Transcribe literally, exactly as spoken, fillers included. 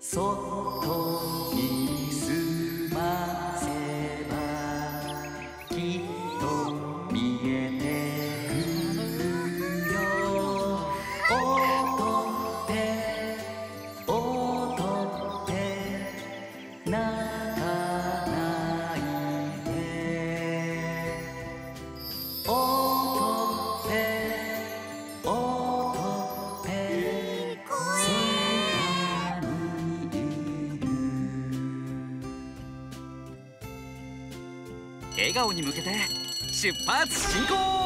そっとにすませばきっと見えてくるよ。踊って踊って泣かないで。踊って踊って空にいる。 笑顔に向けて出発進行。